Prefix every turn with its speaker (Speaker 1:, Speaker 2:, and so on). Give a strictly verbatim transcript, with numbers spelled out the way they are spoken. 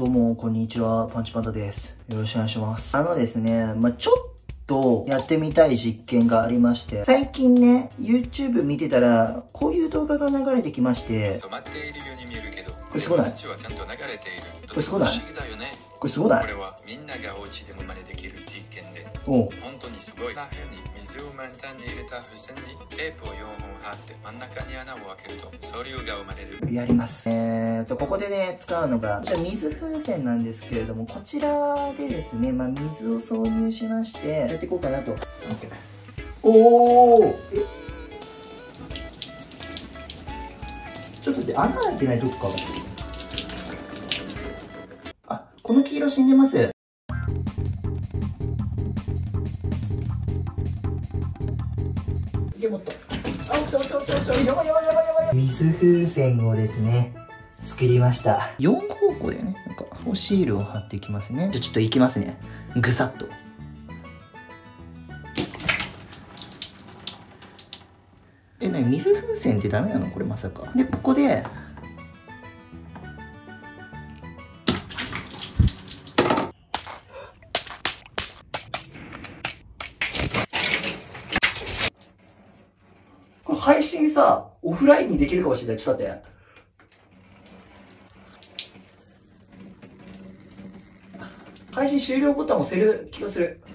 Speaker 1: どうも、こんにちは。パンチパンダです。よろしくお願いします。あのですね、まあ、ちょっとやってみたい実験がありまして、最近ね、YouTube 見てたら、こういう動画が流れてきまして、
Speaker 2: 染まっているように見えるけど、
Speaker 1: これすごない？
Speaker 2: はちゃんと流れている。
Speaker 1: これすごない？
Speaker 2: 不思議だよね。
Speaker 1: これすごない？
Speaker 2: これはみんながお家でも真似できる実験で、
Speaker 1: おう。
Speaker 2: 本当にすごい。部屋に水を満タンに入れた付箋にテープをよんほん貼って真ん中に穴を開けると総流が生まれる。
Speaker 1: やります。えーと、ここでね、使うのが、じゃ水風船なんですけれども、こちらでですね、まあ、水を挿入しまして、やっていこうかなと。おー！えちょっと待って、穴開いてないとこか。あ、この黄色死んでます。でもっと。あ、ちょちょちょちょ、やばいやばいやばいやばい。水風船をですね、作りました。よん方向でね、なんか、シールを貼っていきますね。じゃあちょっといきますね。ぐさっと。え、なに、水風船ってダメなのこれまさか。で、ここで、これ配信さ、オフラインにできるかもしれない。ちょっと待って。配信終了ボタン押せる気がする。